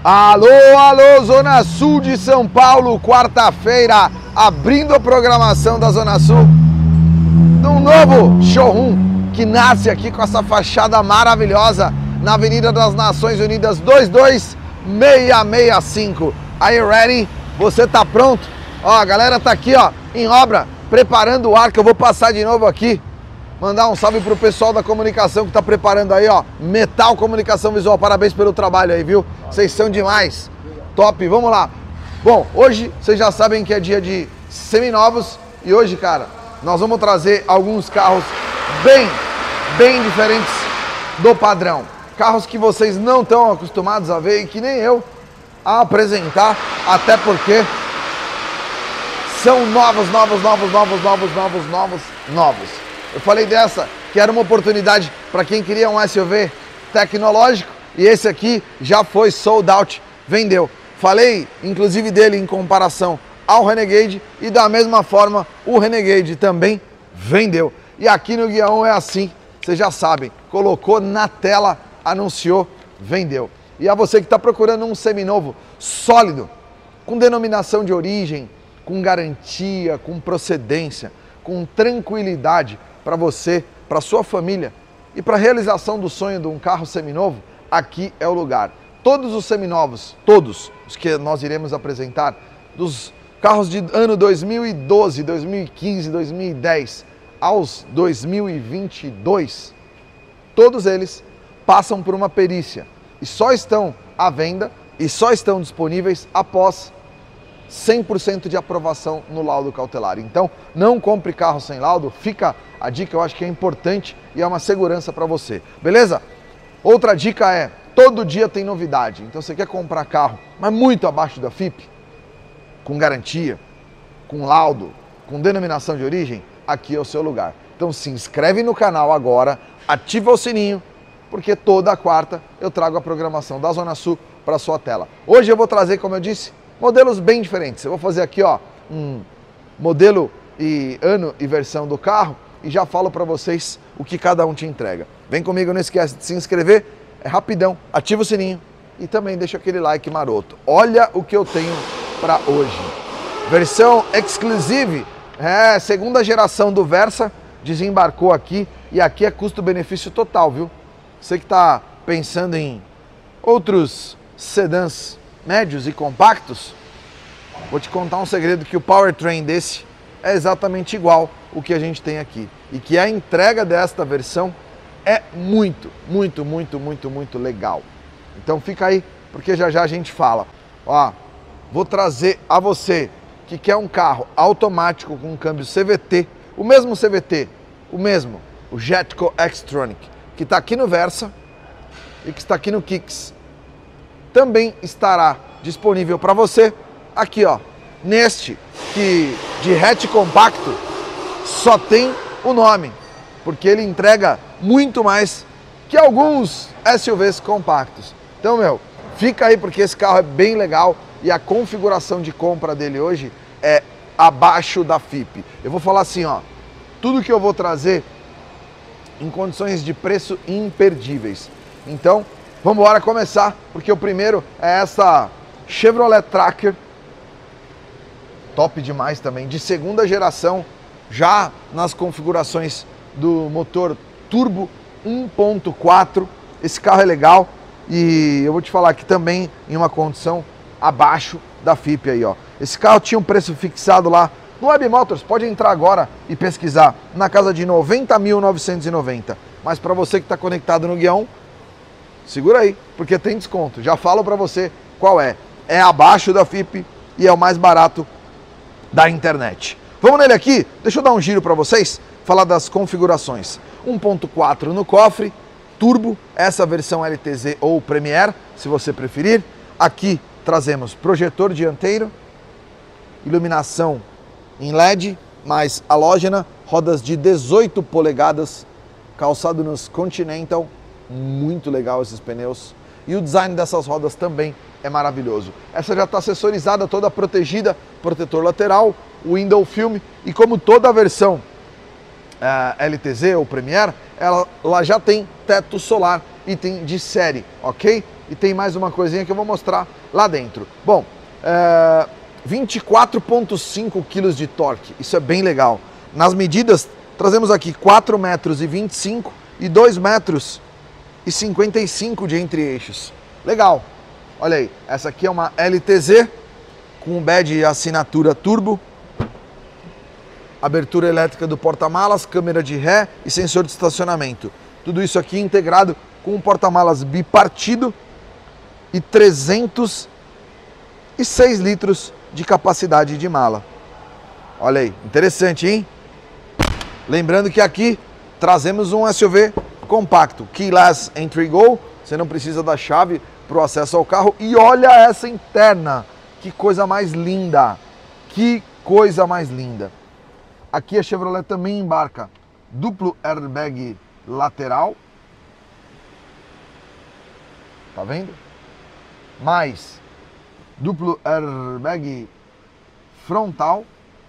Alô, alô, Zona Sul de São Paulo, quarta-feira, abrindo a programação da Zona Sul de um novo showroom que nasce aqui com essa fachada maravilhosa na Avenida das Nações Unidas 22665. Are you ready? Você tá pronto? Ó, a galera tá aqui, ó, em obra, preparando o ar, que eu vou passar de novo aqui. Mandar um salve pro pessoal da comunicação que tá preparando aí, ó. Metal Comunicação Visual, parabéns pelo trabalho aí, viu? Vocês são demais. Top, vamos lá. Bom, hoje vocês já sabem que é dia de seminovos e hoje, cara, nós vamos trazer alguns carros bem diferentes do padrão. Carros que vocês não estão acostumados a ver e que nem eu a apresentar, até porque são novos. Eu falei dessa, que era uma oportunidade para quem queria um SUV tecnológico e esse aqui já foi sold out, vendeu. Falei inclusive dele em comparação ao Renegade e da mesma forma o Renegade também vendeu. E aqui no Guia 1 é assim, vocês já sabem, colocou na tela, anunciou, vendeu. E a você que está procurando um seminovo sólido, com denominação de origem, com garantia, com procedência, com tranquilidade, para você, para sua família e para a realização do sonho de um carro seminovo, aqui é o lugar. Todos os seminovos, todos os que nós iremos apresentar, dos carros de ano 2012, 2015, 2010 aos 2022, todos eles passam por uma perícia e só estão à venda e só estão disponíveis após 100% de aprovação no laudo cautelar. Então, não compre carro sem laudo, fica a dica, eu acho que é importante e é uma segurança para você, beleza? Outra dica é, todo dia tem novidade, então você quer comprar carro, mas muito abaixo da FIP, com garantia, com laudo, com denominação de origem, aqui é o seu lugar. Então se inscreve no canal agora, ativa o sininho, porque toda quarta eu trago a programação da Zona Sul para sua tela. Hoje eu vou trazer, como eu disse, modelos bem diferentes. Eu vou fazer aqui, ó, um modelo e ano e versão do carro e já falo para vocês o que cada um te entrega. Vem comigo, não esquece de se inscrever, é rapidão, ativa o sininho e também deixa aquele like maroto. Olha o que eu tenho para hoje. Versão Exclusive, segunda geração do Versa, desembarcou aqui e aqui é custo-benefício total, viu? Você que está pensando em outros sedãs médios e compactos, vou te contar um segredo, que o powertrain desse é exatamente igual o que a gente tem aqui e que a entrega desta versão é muito legal. Então fica aí, porque já já a gente fala. Ó, vou trazer a você que quer um carro automático com câmbio CVT, o mesmo CVT, o Jetco Xtronic, que está aqui no Versa e que está aqui no Kicks, também estará disponível para você aqui, ó, neste que de hatch compacto só tem o nome, porque ele entrega muito mais que alguns SUVs compactos. Então, fica aí porque esse carro é bem legal e a configuração de compra dele hoje é abaixo da FIP. Eu vou falar assim, ó, tudo que eu vou trazer em condições de preço imperdíveis. Então, vamos embora começar, porque o primeiro é essa Chevrolet Tracker, top demais também, de segunda geração, já nas configurações do motor turbo 1.4. Esse carro é legal e eu vou te falar que também em uma condição abaixo da FIP aí, ó. Esse carro tinha um preço fixado lá no Web Motors, pode entrar agora e pesquisar, na casa de 90.990. Mas para você que está conectado no Guia 1, segura aí, porque tem desconto. Já falo para você qual é. É abaixo da FIP e é o mais barato da internet. Vamos nele aqui? Deixa eu dar um giro para vocês, falar das configurações. 1.4 no cofre, turbo, essa versão LTZ ou Premier, se você preferir. Aqui trazemos projetor dianteiro, iluminação em LED, mais halógena, rodas de 18 polegadas, calçado nos Continental, muito legal esses pneus. E o design dessas rodas também é maravilhoso. Essa já está acessorizada, toda protegida, protetor lateral, window film, e como toda a versão LTZ ou Premier, ela já tem teto solar, item de série, ok? e tem mais uma coisinha que eu vou mostrar lá dentro. Bom, 24,5 kg de torque, isso é bem legal. Nas medidas, trazemos aqui 4,25 m e 2,55 m de entre-eixos. Legal, olha aí, essa aqui é uma LTZ com um badge e assinatura turbo, abertura elétrica do porta-malas, câmera de ré e sensor de estacionamento. Tudo isso aqui integrado com um porta-malas bipartido e 306 litros de capacidade de mala. Olha aí, interessante, hein? Lembrando que aqui trazemos um SUV compacto, keyless entry go, você não precisa da chave para o acesso ao carro. E olha essa interna, que coisa mais linda, que coisa mais linda. Aqui a Chevrolet também embarca duplo airbag lateral, tá vendo? Mais duplo airbag frontal,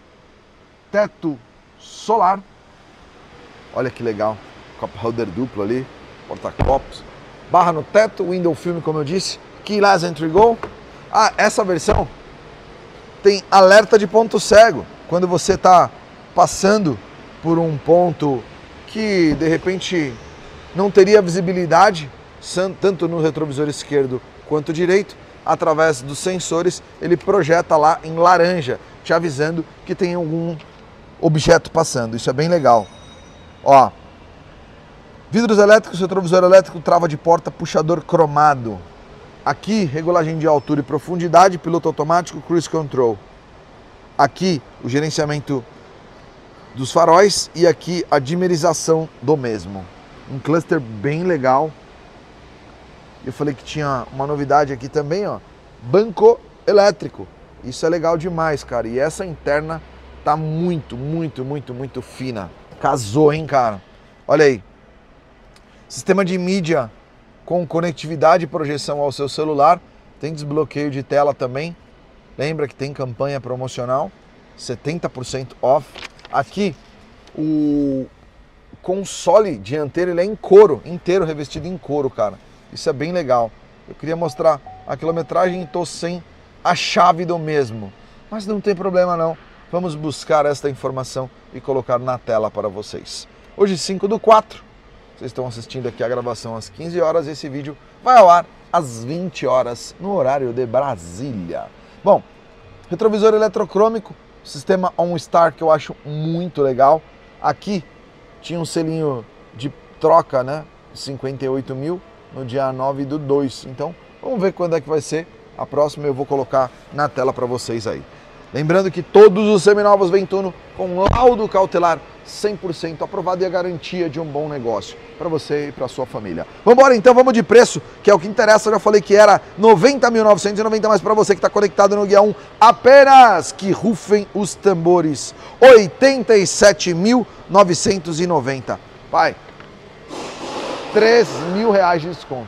teto solar, olha que legal, cup holder duplo ali, porta-copos, barra no teto, window film como eu disse, keyless entry go. Ah, essa versão tem alerta de ponto cego, quando você está passando por um ponto que de repente não teria visibilidade, tanto no retrovisor esquerdo quanto direito, através dos sensores ele projeta lá em laranja, te avisando que tem algum objeto passando. Isso é bem legal. Ó, vidros elétricos, retrovisor elétrico, trava de porta, puxador cromado. Aqui, regulagem de altura e profundidade, piloto automático, cruise control. Aqui, o gerenciamento dos faróis e aqui a dimerização do mesmo. Um cluster bem legal. Eu falei que tinha uma novidade aqui também, ó, banco elétrico. Isso é legal demais, cara. E essa interna tá muito fina. Casou, hein, cara? Olha aí. Sistema de mídia com conectividade e projeção ao seu celular. Tem desbloqueio de tela também. Lembra que tem campanha promocional, 70% off. Aqui o console dianteiro ele é em couro, inteiro revestido em couro, cara. Isso é bem legal. Eu queria mostrar a quilometragem e estou sem a chave do mesmo. Mas não tem problema não. Vamos buscar esta informação e colocar na tela para vocês. Hoje 5/4. Vocês estão assistindo aqui a gravação às 15 horas. Esse vídeo vai ao ar às 20 horas no horário de Brasília. Bom, retrovisor eletrocrômico, sistema OnStar que eu acho muito legal. Aqui tinha um selinho de troca, né? 58 mil no dia 9/2. Então, vamos ver quando é que vai ser. A próxima eu vou colocar na tela para vocês aí. Lembrando que todos os seminovos Ventuno com laudo cautelar 100% aprovado e a garantia de um bom negócio para você e para sua família. Vamos embora então, vamos de preço, que é o que interessa. Eu já falei que era 90.990, mas para você que está conectado no Guia 1, apenas que rufem os tambores, 87.990. Pai, R$3.000 de desconto,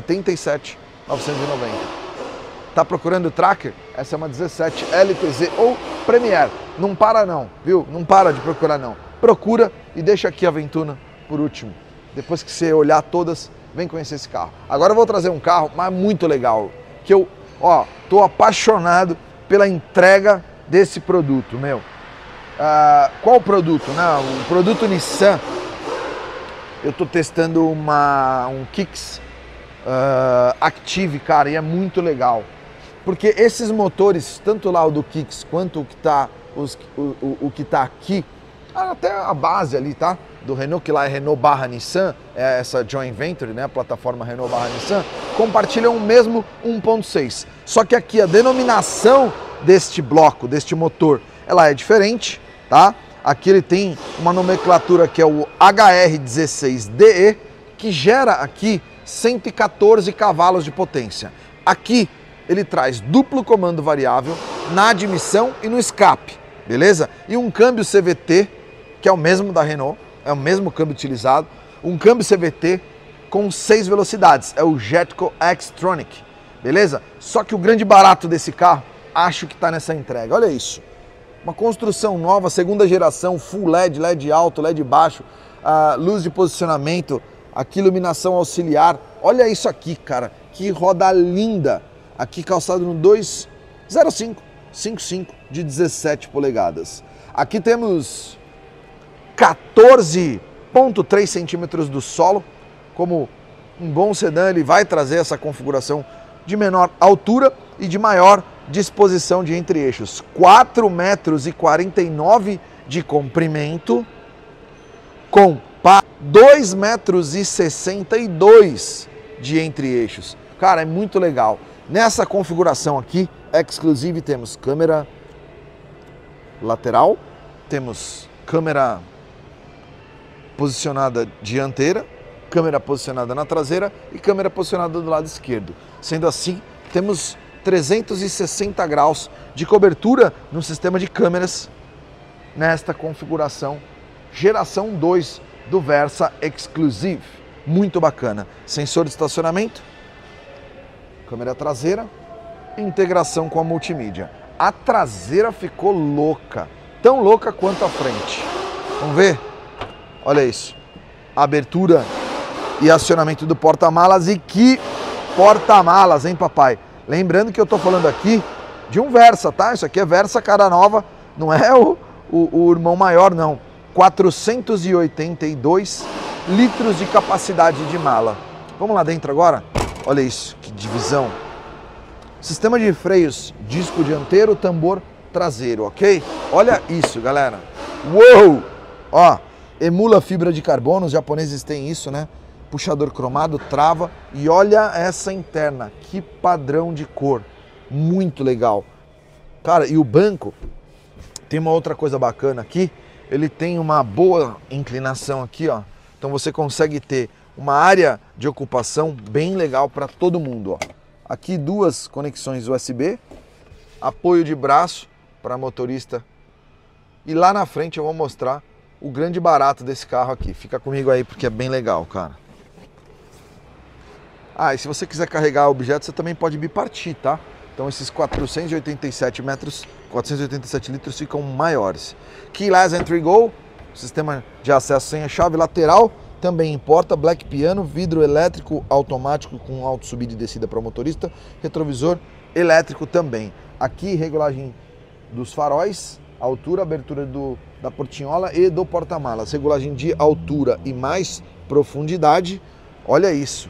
87.990. Tá procurando tracker? Essa é uma 17 LTZ ou Premier. Não para não, viu? Não para de procurar não. Procura e deixa aqui a Ventuno por último. Depois que você olhar todas, vem conhecer esse carro. Agora eu vou trazer um carro, mas muito legal, que eu, ó, tô apaixonado pela entrega desse produto, meu. Qual o produto? Não, o produto Nissan. Eu tô testando um Kicks Active, cara, e é muito legal. Porque esses motores, tanto lá o do Kicks quanto o que tá, o que tá aqui, até a base ali, tá? Do Renault, que lá é Renault / Nissan, é essa joint venture, né? A plataforma Renault / Nissan, compartilham o mesmo 1.6. Só que aqui a denominação deste bloco, deste motor, ela é diferente, tá? Aqui ele tem uma nomenclatura que é o HR16DE, que gera aqui 114 cavalos de potência. Aqui ele traz duplo comando variável na admissão e no escape, beleza? E um câmbio CVT, que é o mesmo da Renault, é o mesmo câmbio utilizado, um câmbio CVT com 6 velocidades, é o Jetco X-Tronic, beleza? Só que o grande barato desse carro, acho que está nessa entrega, olha isso. Uma construção nova, segunda geração, full LED, LED alto, LED baixo, luz de posicionamento, aqui iluminação auxiliar. Olha isso aqui, cara, Que roda linda! Aqui calçado no 20555 de 17 polegadas. Aqui temos 14,3 centímetros do solo. Como um bom sedã, ele vai trazer essa configuração de menor altura e de maior disposição de entre-eixos. 4,49 metros de comprimento com 2,62 metros de entre-eixos. Cara, é muito legal. Nessa configuração aqui, exclusive, temos câmera lateral, temos câmera posicionada dianteira, câmera posicionada na traseira e câmera posicionada do lado esquerdo. Sendo assim, temos 360 graus de cobertura no sistema de câmeras nesta configuração geração 2 do Versa Exclusive. Muito bacana. Sensor de estacionamento, câmera traseira, integração com a multimídia. A traseira ficou louca, tão louca quanto a frente. Vamos ver? Olha isso. Abertura e acionamento do porta-malas. E que porta-malas, hein, papai? Lembrando que eu tô falando aqui de um Versa, tá? Isso aqui é Versa cara nova, não é o irmão maior, não. 482 litros de capacidade de mala. Vamos lá dentro agora? Olha isso, que divisão. Sistema de freios, disco dianteiro, tambor traseiro, ok? Olha isso, galera. Uou! Ó, emula fibra de carbono, os japoneses têm isso, né? Puxador cromado, trava. E olha essa interna, que padrão de cor. Muito legal. Cara, e o banco, tem uma outra coisa bacana aqui. Ele tem uma boa inclinação aqui, ó. Então você consegue ter uma área de ocupação bem legal para todo mundo, ó. Aqui duas conexões USB, apoio de braço para motorista. E lá na frente eu vou mostrar o grande barato desse carro aqui. Fica comigo aí porque é bem legal, cara. Ah, e se você quiser carregar objetos, você também pode bipartir, tá? Então esses 487 litros ficam maiores. Keyless Entry Go, sistema de acesso sem a chave lateral, também importa, black piano, vidro elétrico automático com auto subida e descida para o motorista, retrovisor elétrico também. Aqui regulagem dos faróis, altura, abertura da portinhola e do porta-malas, regulagem de altura e mais profundidade. Olha isso.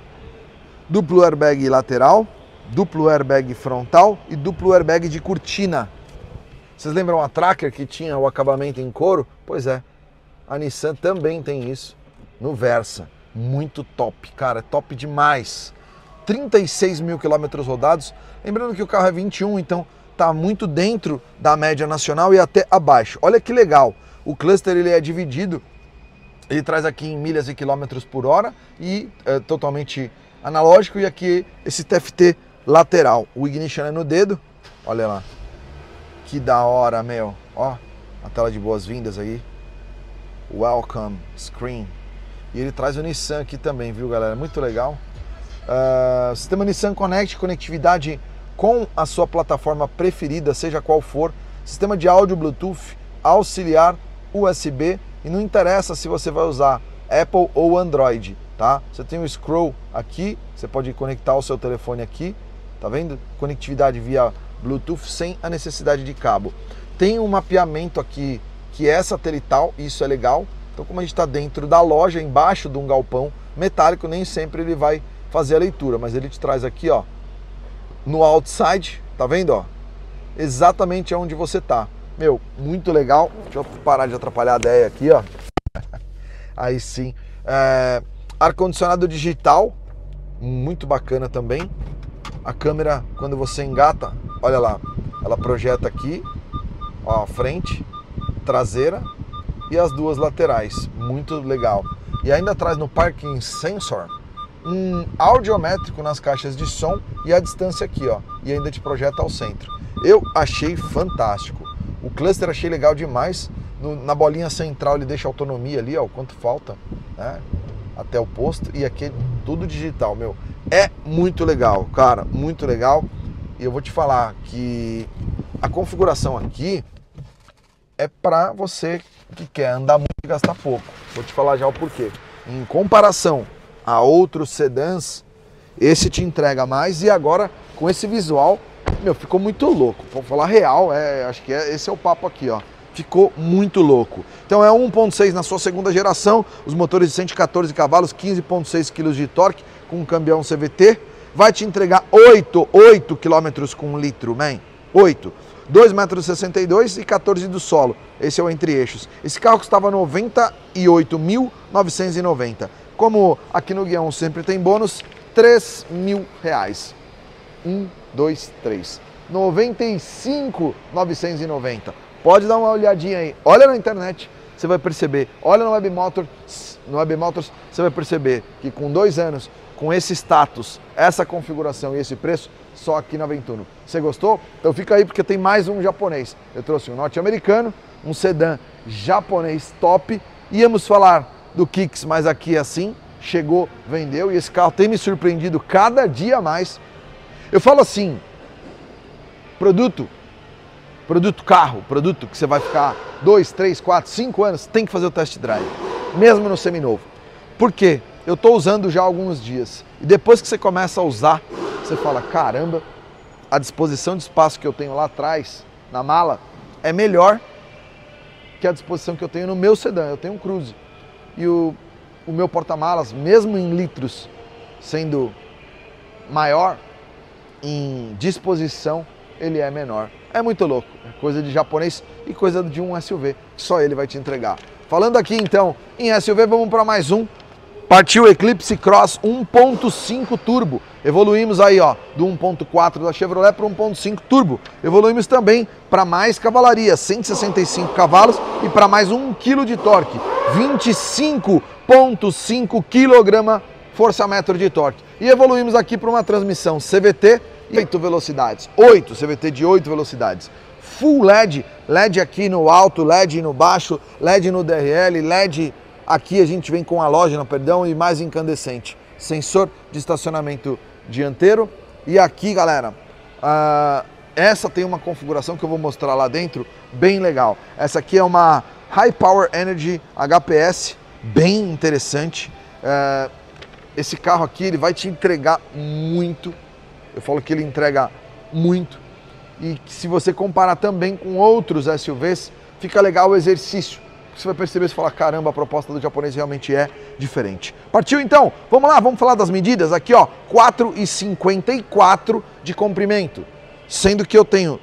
Duplo airbag lateral, duplo airbag frontal e duplo airbag de cortina. Vocês lembram a Tracker que tinha o acabamento em couro? Pois é, a Nissan também tem isso no Versa. Muito top, cara, top demais. 36 mil quilômetros rodados. Lembrando que o carro é 21, então tá muito dentro da média nacional e até abaixo. Olha que legal, o cluster ele é dividido, ele traz aqui em milhas e quilômetros por hora e é totalmente analógico, e aqui esse TFT lateral. O ignition é no dedo, olha lá. Que da hora, meu. Ó, a tela de boas-vindas aí. Welcome screen. E ele traz o Nissan aqui também, viu, galera? Muito legal. Sistema Nissan Connect, conectividade com a sua plataforma preferida, seja qual for. Sistema de áudio Bluetooth, auxiliar USB. E não interessa se você vai usar Apple ou Android, tá? Você tem o scroll aqui, você pode conectar o seu telefone aqui, tá vendo? Conectividade via Bluetooth sem a necessidade de cabo. Tem um mapeamento aqui que é satelital, isso é legal. Então, como a gente está dentro da loja, embaixo de um galpão metálico, nem sempre ele vai fazer a leitura, mas ele te traz aqui, ó, no outside, tá vendo, ó? Exatamente onde você tá. Meu, muito legal. Deixa eu parar de atrapalhar a ideia aqui, ó. Aí sim. Ar-condicionado digital, muito bacana também. A câmera, quando você engata, olha lá, ela projeta aqui, ó, a frente, traseira e as duas laterais, muito legal. E ainda traz no Parking Sensor um audiométrico nas caixas de som e a distância aqui, ó, e ainda te projeta ao centro. Eu achei fantástico. O cluster achei legal demais. Na bolinha central ele deixa autonomia ali, ó, o quanto falta, né, até o posto. E aqui tudo digital, meu. É muito legal, cara, muito legal. E eu vou te falar que a configuração aqui é para você que quer andar muito e gastar pouco. Vou te falar já o porquê. Em comparação a outros sedãs, esse te entrega mais e agora com esse visual, meu, ficou muito louco. Vou falar real, acho que esse é o papo aqui, ó. Ficou muito louco. Então é 1.6 na sua segunda geração, os motores de 114 cavalos, 15.6 kg de torque, com um cambião CVT, vai te entregar 8 km com 1 litro, man, 8. 2,62 m e 14 do solo, esse é o entre-eixos. Esse carro custava 98.990. Como aqui no guião sempre tem bônus, R$3.000. 1, 2, 3. 95.990. Pode dar uma olhadinha aí. Olha na internet, você vai perceber. Olha no Web Motors, você vai perceber que com 2 anos, com esse status, essa configuração e esse preço, só aqui na Ventuno. Você gostou? Então fica aí porque tem mais um japonês. Eu trouxe um norte-americano, um sedã japonês top. Íamos falar do Kicks, mas aqui assim, chegou, vendeu e esse carro tem me surpreendido cada dia mais. Eu falo assim, produto que você vai ficar 2, 3, 4, 5 anos, tem que fazer o test drive, mesmo no seminovo. Por quê? Eu estou usando já há alguns dias e depois que você começa a usar, você fala, caramba, a disposição de espaço que eu tenho lá atrás, na mala, é melhor que a disposição que eu tenho no meu sedã. Eu tenho um Cruze e o meu porta-malas, mesmo em litros, sendo maior, em disposição, ele é menor. É muito louco, é coisa de japonês e coisa de um SUV, que só ele vai te entregar. Falando aqui então em SUV, vamos para mais um. Partiu o Eclipse Cross 1.5 turbo. Evoluímos aí, ó, do 1.4 da Chevrolet para 1.5 turbo. Evoluímos também para mais cavalaria, 165 cavalos e para mais 1 kg de torque, 25.5 kg força-metro de torque. E evoluímos aqui para uma transmissão CVT e 8 velocidades, 8 CVT de 8 velocidades. Full LED, LED aqui no alto, LED no baixo, LED no DRL, LED aqui a gente vem com halógeno, perdão, e mais incandescente. Sensor de estacionamento dianteiro. E aqui, galera, essa tem uma configuração que eu vou mostrar lá dentro, bem legal. Essa aqui é uma High Power Energy HPS, bem interessante. Esse carro aqui, ele vai te entregar muito. Eu falo que ele entrega muito. E se você comparar também com outros SUVs, fica legal o exercício. Você vai perceber, você fala, caramba, a proposta do japonês realmente é diferente. Partiu então? Vamos lá, vamos falar das medidas. Aqui, ó, 4,54 de comprimento. Sendo que eu tenho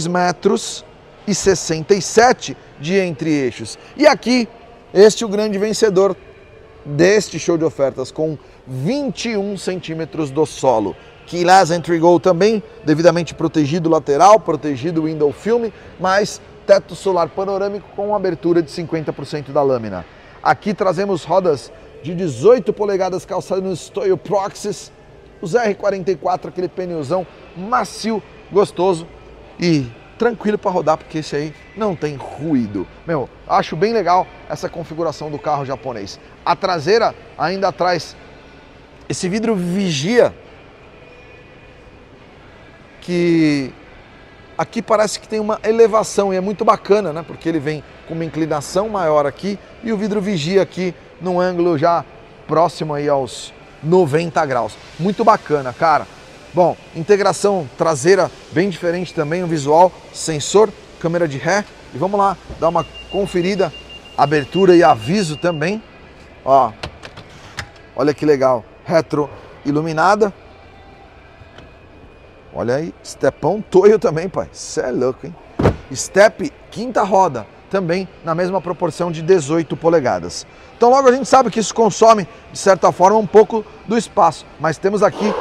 2,67 m de entre-eixos. E aqui, este é o grande vencedor deste show de ofertas, com 21 centímetros do solo. Keyless Entry Go também, devidamente protegido lateral, protegido window film, mas teto solar panorâmico com abertura de 50% da lâmina. Aqui trazemos rodas de 18 polegadas calçadas no Stoyo Proxys, os R44, aquele pneuzão macio, gostoso e tranquilo para rodar, porque esse aí não tem ruído. Meu, acho bem legal essa configuração do carro japonês. A traseira ainda traz esse vidro vigia, que aqui parece que tem uma elevação e é muito bacana, né? Porque ele vem com uma inclinação maior aqui e o vidro vigia aqui num ângulo já próximo aí aos 90 graus. Muito bacana, cara. Bom, integração traseira bem diferente também, o visual, sensor, câmera de ré. E vamos lá, dar uma conferida, abertura e aviso também. Ó, olha que legal, retro iluminada. Olha aí, stepão toio também, pai. Cê é louco, hein? Step, quinta roda, também na mesma proporção de 18 polegadas. Então logo a gente sabe que isso consome, de certa forma, um pouco do espaço. Mas temos aqui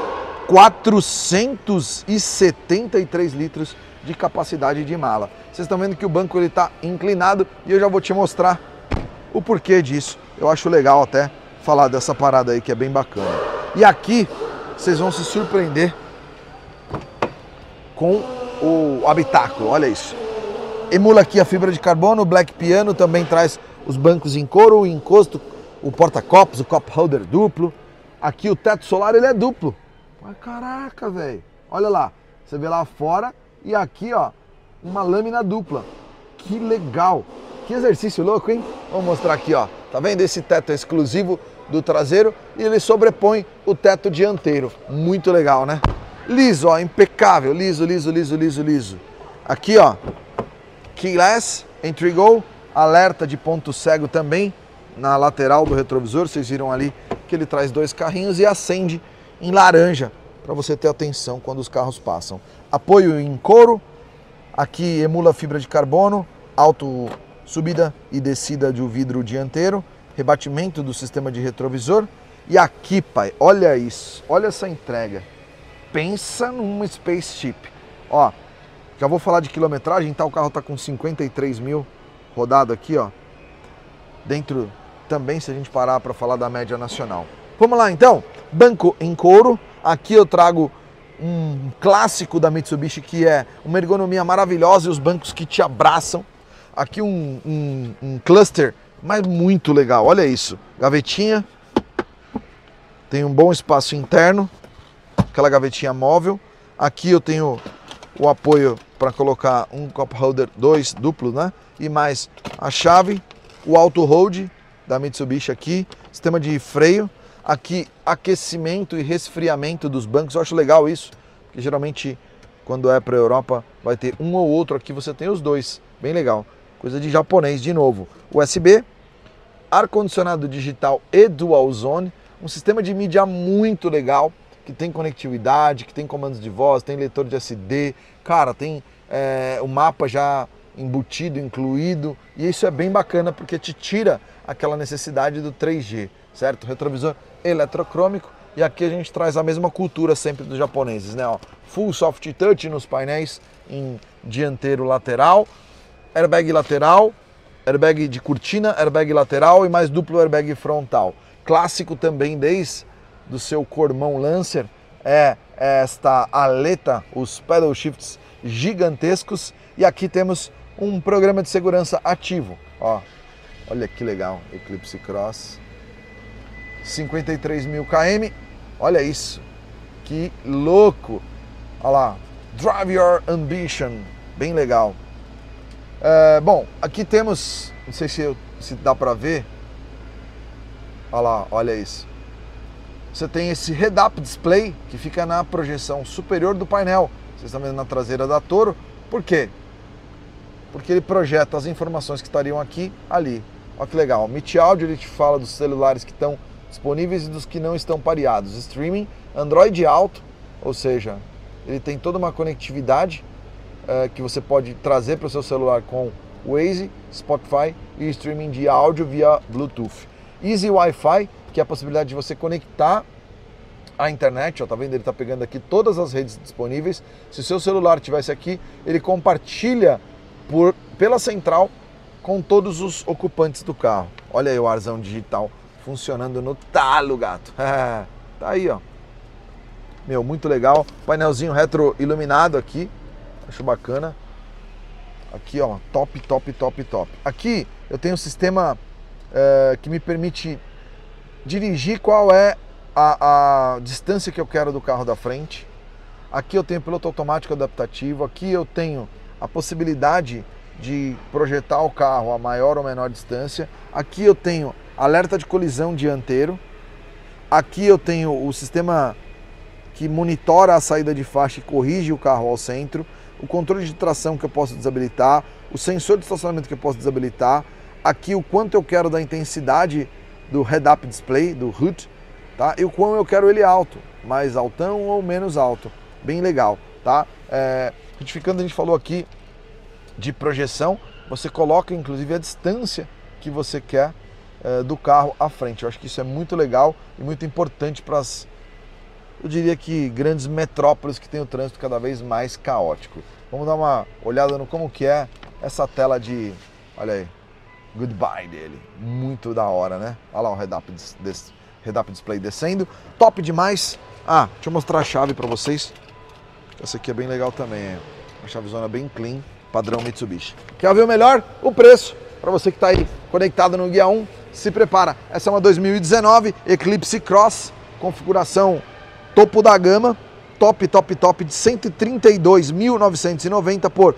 473 litros de capacidade de mala. Vocês estão vendo que o banco ele está inclinado e eu já vou te mostrar o porquê disso. Eu acho legal até falar dessa parada aí que é bem bacana. E aqui vocês vão se surpreender com o habitáculo, olha isso. Emula aqui a fibra de carbono, o Black Piano também traz os bancos em couro, o encosto, o porta-copos, o cup holder duplo. Aqui o teto solar ele é duplo. Mas caraca, velho. Olha lá, você vê lá fora e aqui, ó, uma lâmina dupla. Que legal. Que exercício louco, hein? Vamos mostrar aqui, ó. Tá vendo? Esse teto é exclusivo do traseiro e ele sobrepõe o teto dianteiro. Muito legal, né? Liso, ó, impecável, liso, liso, liso, liso, liso. Aqui, ó, keyless, entry go, alerta de ponto cego também na lateral do retrovisor. Vocês viram ali que ele traz 2 carrinhos e acende em laranja para você ter atenção quando os carros passam. Apoio em couro, aqui emula fibra de carbono, auto subida e descida do vidro dianteiro, rebatimento do sistema de retrovisor. E aqui, pai, olha isso, olha essa entrega. Pensa numa spaceship. Ó, já vou falar de quilometragem, tá? O carro tá com 53 mil rodado aqui, ó. Dentro também, se a gente parar para falar da média nacional. Vamos lá, então. Banco em couro. Aqui eu trago um clássico da Mitsubishi, que é uma ergonomia maravilhosa e os bancos que te abraçam. Aqui um cluster, mas muito legal. Olha isso. Gavetinha. Tem um bom espaço interno. Aquela gavetinha móvel. Aqui eu tenho o apoio para colocar um cup holder 2 duplo, né? E mais a chave, o auto hold da Mitsubishi aqui, sistema de freio, aqui aquecimento e resfriamento dos bancos. Eu acho legal isso, porque geralmente quando é para a Europa vai ter um ou outro, aqui você tem os dois, bem legal. Coisa de japonês de novo. USB, ar-condicionado digital e dual zone, um sistema de mídia muito legal, que tem conectividade, que tem comandos de voz, tem leitor de SD, cara, tem o mapa já embutido, incluído, e isso é bem bacana porque te tira aquela necessidade do 3G, certo? Retrovisor eletrocrômico, e aqui a gente traz a mesma cultura sempre dos japoneses, né? Ó, full soft touch nos painéis em dianteiro lateral, airbag lateral, airbag de cortina, airbag lateral e mais duplo airbag frontal. Clássico também desde do seu cormão Lancer é esta aleta, os pedal shifts gigantescos, e aqui temos um programa de segurança ativo. Ó, olha que legal, Eclipse Cross, 53 mil km, olha isso, que louco, olha lá, Drive Your Ambition, bem legal. Bom, aqui temos, não sei se dá para ver, olha lá, olha isso. Você tem esse head-up display que fica na projeção superior do painel. Vocês estão vendo na traseira da Toro. Por quê? Porque ele projeta as informações que estariam aqui, ali. Olha que legal. Meet Audio, ele te fala dos celulares que estão disponíveis e dos que não estão pareados. Streaming, Android Auto, ou seja, ele tem toda uma conectividade que você pode trazer para o seu celular com Waze, Spotify e streaming de áudio via Bluetooth. Easy Wi-Fi, que é a possibilidade de você conectar à internet, ó, tá vendo? Ele tá pegando aqui todas as redes disponíveis. Se o seu celular tivesse aqui, ele compartilha pela central com todos os ocupantes do carro. Olha aí o arzão digital funcionando no talo, gato. Tá aí, ó. Meu, muito legal. Painelzinho retro iluminado aqui. Acho bacana. Aqui, ó, top, top, top, top. Aqui eu tenho um sistema que me permite dirigir qual é a distância que eu quero do carro da frente. Aqui eu tenho piloto automático adaptativo. Aqui eu tenho a possibilidade de projetar o carro a maior ou menor distância. Aqui eu tenho alerta de colisão dianteiro. Aqui eu tenho o sistema que monitora a saída de faixa e corrige o carro ao centro. O controle de tração que eu posso desabilitar. O sensor de estacionamento que eu posso desabilitar. Aqui o quanto eu quero da intensidade do head-up display, do HUD, tá? E o quão eu quero ele alto, mais altão ou menos alto. Bem legal, tá? Retificando, a gente falou aqui de projeção. Você coloca, inclusive, a distância que você quer do carro à frente. Eu acho que isso é muito legal e muito importante para as, eu diria que, grandes metrópoles que tem o trânsito cada vez mais caótico. Vamos dar uma olhada no como que é essa tela de, olha aí, goodbye dele. Muito da hora, né? Olha lá o head-up display descendo. Top demais. Ah, deixa eu mostrar a chave para vocês. Essa aqui é bem legal também. Uma chavezona bem clean, padrão Mitsubishi. Quer ver o melhor? O preço. Para você que está aí conectado no Guia 1, se prepara. Essa é uma 2019 Eclipse Cross, configuração topo da gama. Top, top, top de 132.990 por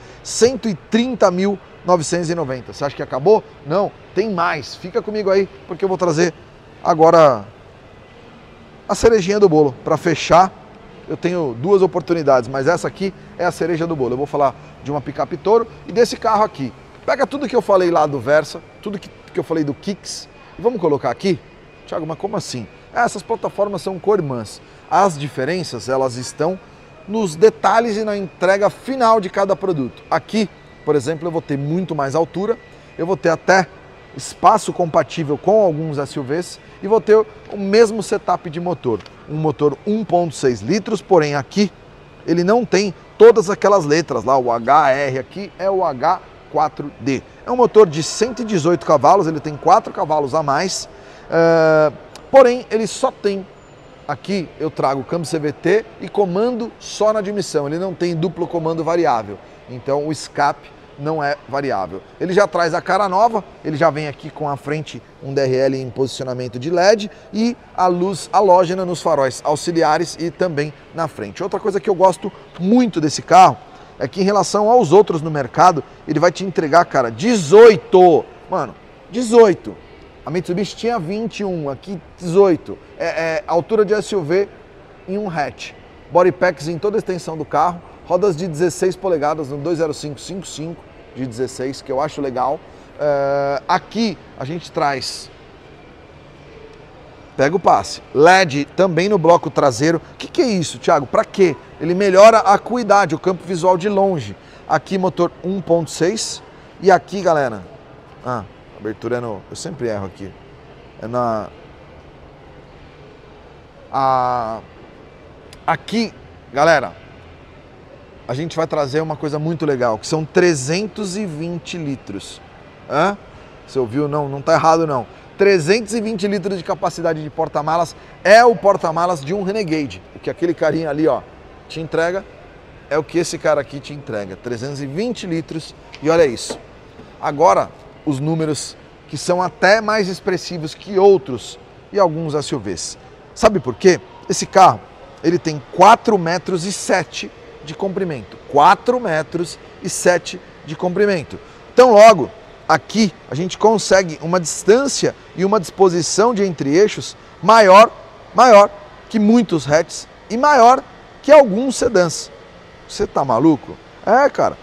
130.990. Você acha que acabou? Não, tem mais. Fica comigo aí porque eu vou trazer Agora, a cerejinha do bolo, para fechar, eu tenho duas oportunidades, mas essa aqui é a cereja do bolo. Eu vou falar de uma picape Toro e desse carro aqui. Pega tudo que eu falei lá do Versa, tudo que eu falei do Kicks, e vamos colocar aqui. Thiago, mas como assim? Essas plataformas são co-irmãs. As diferenças, elas estão nos detalhes e na entrega final de cada produto. Aqui, por exemplo, eu vou ter muito mais altura, eu vou ter até espaço compatível com alguns SUVs e vou ter o mesmo setup de motor. Um motor 1.6 litros, porém aqui ele não tem todas aquelas letras lá, o HR aqui é o H4D. É um motor de 118 cavalos, ele tem 4 cavalos a mais, porém ele só tem, aqui eu trago câmbio CVT e comando só na admissão, ele não tem duplo comando variável, então o escape não é variável. Ele já traz a cara nova, ele já vem aqui com a frente um DRL em posicionamento de LED e a luz halógena nos faróis auxiliares e também na frente. Outra coisa que eu gosto muito desse carro é que em relação aos outros no mercado, ele vai te entregar, cara, 18. Mano, 18. A Mitsubishi tinha 21, aqui 18. Altura de SUV em um hatch. Body packs em toda a extensão do carro. Rodas de 16 polegadas no 205/55 de 16, que eu acho legal. Aqui a gente traz, pega o passe, LED também no bloco traseiro. O que é isso, Thiago? Para quê? Ele melhora a acuidade, o campo visual de longe. Aqui motor 1.6 e aqui, galera, a abertura é no... Eu sempre erro aqui. É na... Aqui, galera, a gente vai trazer uma coisa muito legal, que são 320 litros. Você ouviu? Não tá errado não. 320 litros de capacidade de porta-malas é o porta-malas de um Renegade. O que aquele carinha ali, ó, te entrega, é o que esse cara aqui te entrega. 320 litros e olha isso. Agora, os números que são até mais expressivos que outros e alguns SUVs. Sabe por quê? Esse carro, ele tem 4,7 metros de comprimento. 4,7 metros de comprimento. Então logo, aqui a gente consegue uma distância e uma disposição de entre-eixos maior que muitos hatches e maior que alguns sedãs. Você tá maluco? Cara,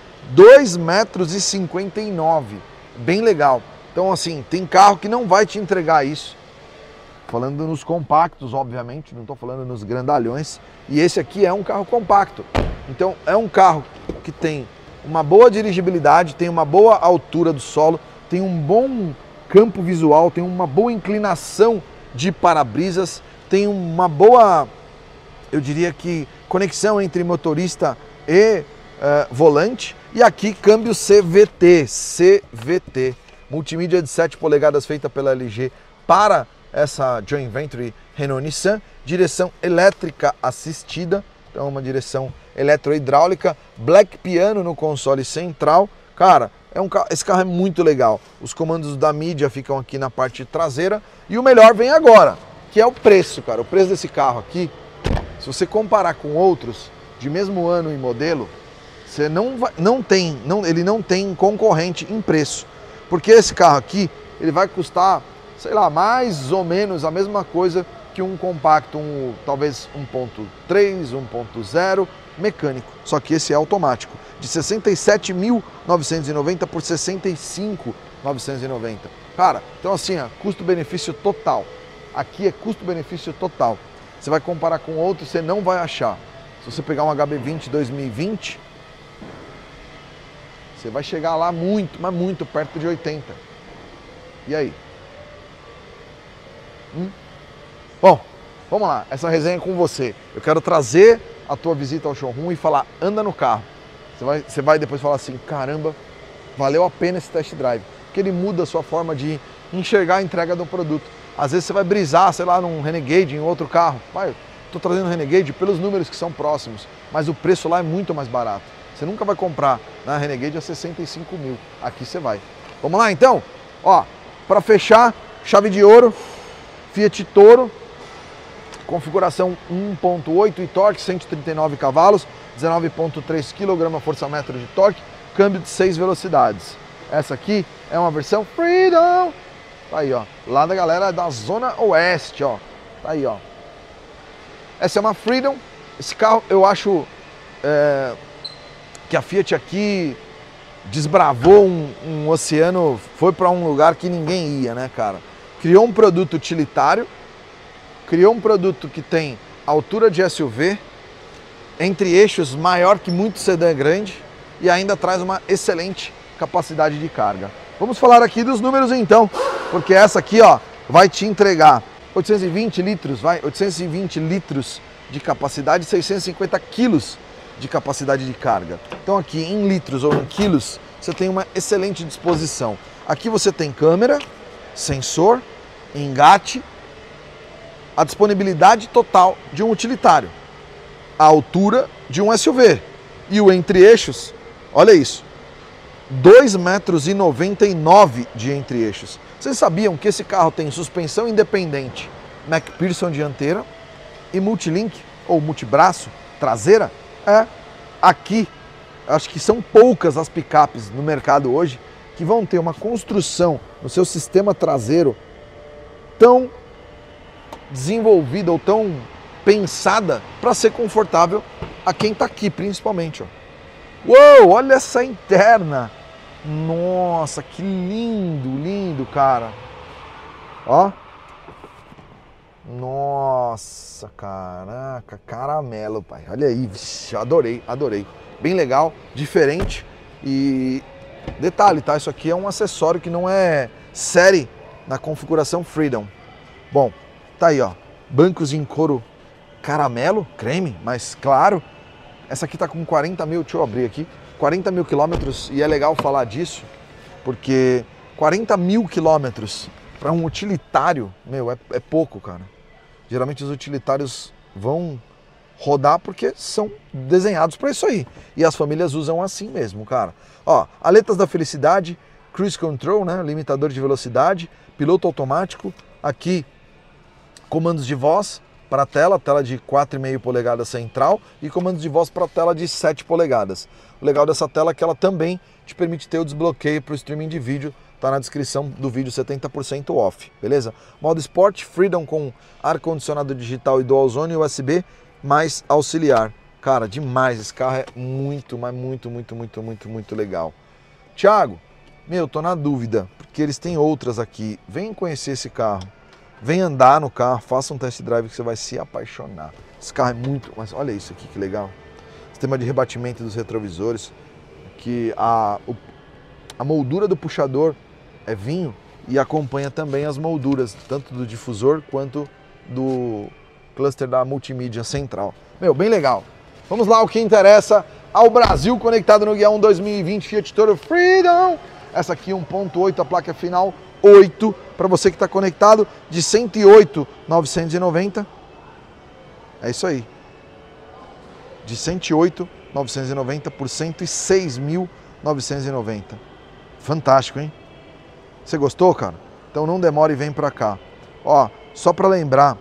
2,59 metros. Bem legal. Então assim, tem carro que não vai te entregar isso. Falando nos compactos, obviamente, não estou falando nos grandalhões. E esse aqui é um carro compacto. Então é um carro que tem uma boa dirigibilidade, tem uma boa altura do solo, tem um bom campo visual, tem uma boa inclinação de para-brisas, tem uma boa, eu diria que, conexão entre motorista e volante. E aqui câmbio CVT, multimídia de 7 polegadas feita pela LG para essa joint venture Renault-Nissan, direção elétrica assistida, então uma direção eletrohidráulica, black piano no console central. Cara, esse carro é muito legal. Os comandos da mídia ficam aqui na parte traseira e o melhor vem agora, que é o preço, cara. O preço desse carro aqui, se você comparar com outros de mesmo ano e modelo, você ele não tem concorrente em preço, porque esse carro aqui ele vai custar, sei lá, mais ou menos a mesma coisa que um compacto, talvez 1.3, 1.0 mecânico, só que esse é automático, de 67.990 por 65.990. Cara, então assim, custo-benefício total. Aqui é custo-benefício total. Você vai comparar com outro, você não vai achar. Se você pegar um HB20 2020, você vai chegar lá muito, mas muito perto de 80. E aí? Bom, vamos lá, essa resenha é com você. Eu quero trazer a tua visita ao showroom e falar, anda no carro. Você vai depois falar assim, caramba, valeu a pena esse test drive. Porque ele muda a sua forma de enxergar a entrega do produto. Às vezes você vai brisar, sei lá, num Renegade, em outro carro. Pai, estou trazendo um Renegade pelos números que são próximos, mas o preço lá é muito mais barato. Você nunca vai comprar na Renegade a 65 mil. Aqui você vai. Vamos lá então? Ó, para fechar, chave de ouro, Fiat Toro, configuração 1.8 e torque, 139 cavalos, 19.3 kgfm de torque, câmbio de 6 velocidades. Essa aqui é uma versão Freedom Tá aí, ó. Lá da galera da Zona Oeste, ó. Tá aí, ó. Essa é uma Freedom. Esse carro eu acho que a Fiat aqui desbravou um oceano, foi para um lugar que ninguém ia, né, cara? Criou um produto utilitário, criou um produto que tem altura de SUV, entre eixos maior que muito sedã grande e ainda traz uma excelente capacidade de carga. Vamos falar aqui dos números então, porque essa aqui, ó, vai te entregar 820 litros, 820 litros de capacidade, 650 quilos de capacidade de carga. Então aqui em litros ou em quilos, você tem uma excelente disposição. Aqui você tem câmera, sensor, engate, a disponibilidade total de um utilitário, a altura de um SUV e o entre-eixos, olha isso, 2,99 m de entre-eixos. Vocês sabiam que esse carro tem suspensão independente McPherson dianteira e multilink ou multibraço traseira? Aqui, acho que são poucas as picapes no mercado hoje que vão ter uma construção no seu sistema traseiro tão desenvolvida ou tão pensada para ser confortável a quem está aqui, principalmente. Ó. Uou, olha essa interna! Nossa, que lindo, lindo, cara! Ó! Nossa, caraca, caramelo, pai. Olha aí, vixe, adorei, adorei. Bem legal, diferente e detalhe, tá? Isso aqui é um acessório que não é série na configuração Freedom. Bom, tá aí, ó. Bancos em couro caramelo, creme, mas claro. Essa aqui tá com 40 mil, deixa eu abrir aqui. 40 mil quilômetros, e é legal falar disso, porque 40 mil quilômetros para um utilitário, meu, é pouco, cara. Geralmente os utilitários vão rodar porque são desenhados para isso aí. E as famílias usam assim mesmo, cara. Ó, aletas da felicidade, cruise control, né, limitador de velocidade, piloto automático, aqui comandos de voz para a tela de 4,5 polegadas central e comandos de voz para a tela de 7 polegadas. O legal dessa tela é que ela também te permite ter o desbloqueio para o streaming de vídeo. Tá na descrição do vídeo, 70% off, beleza? Modo Sport, Freedom com ar-condicionado digital e dual zone USB, mais auxiliar. Cara, demais, esse carro é muito, mas muito legal. Thiago, meu, tô na dúvida, porque eles têm outras aqui. Vem conhecer esse carro, vem andar no carro, faça um test drive que você vai se apaixonar. Esse carro é muito, mas olha isso aqui, que legal. Sistema de rebatimento dos retrovisores, que a moldura do puxador é vinho e acompanha também as molduras, tanto do difusor quanto do cluster da multimídia central. Meu, bem legal. Vamos lá, o que interessa ao Brasil conectado no Guia 1 2020 Fiat Toro Freedom. Essa aqui 1.8, a placa final 8, para você que está conectado, de 108.990. É isso aí. De 108.990 por 106.990. Fantástico, hein? Você gostou, cara? Então não demore e vem pra cá. Ó, só para lembrar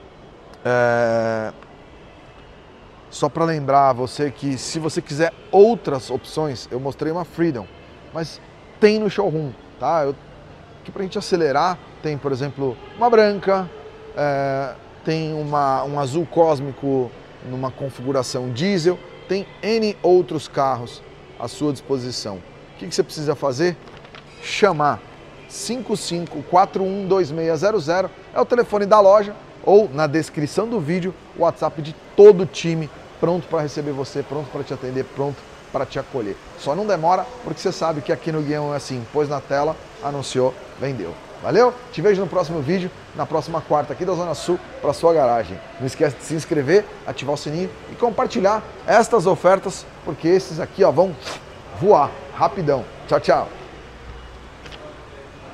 você que se você quiser outras opções, eu mostrei uma Freedom, mas tem no showroom, tá? Aqui pra gente acelerar, tem, por exemplo, uma branca, tem um azul cósmico numa configuração diesel, tem N outros carros à sua disposição. O que você precisa fazer? Chamar 55412600, é o telefone da loja, ou na descrição do vídeo, o WhatsApp de todo o time, pronto para receber você, pronto para te atender, pronto para te acolher. Só não demora, porque você sabe que aqui no Guia é assim, pôs na tela, anunciou, vendeu. Valeu? Te vejo no próximo vídeo, na próxima quarta aqui da Zona Sul, para sua garagem. Não esquece de se inscrever, ativar o sininho e compartilhar estas ofertas, porque esses aqui, ó, vão voar rapidão. Tchau, tchau.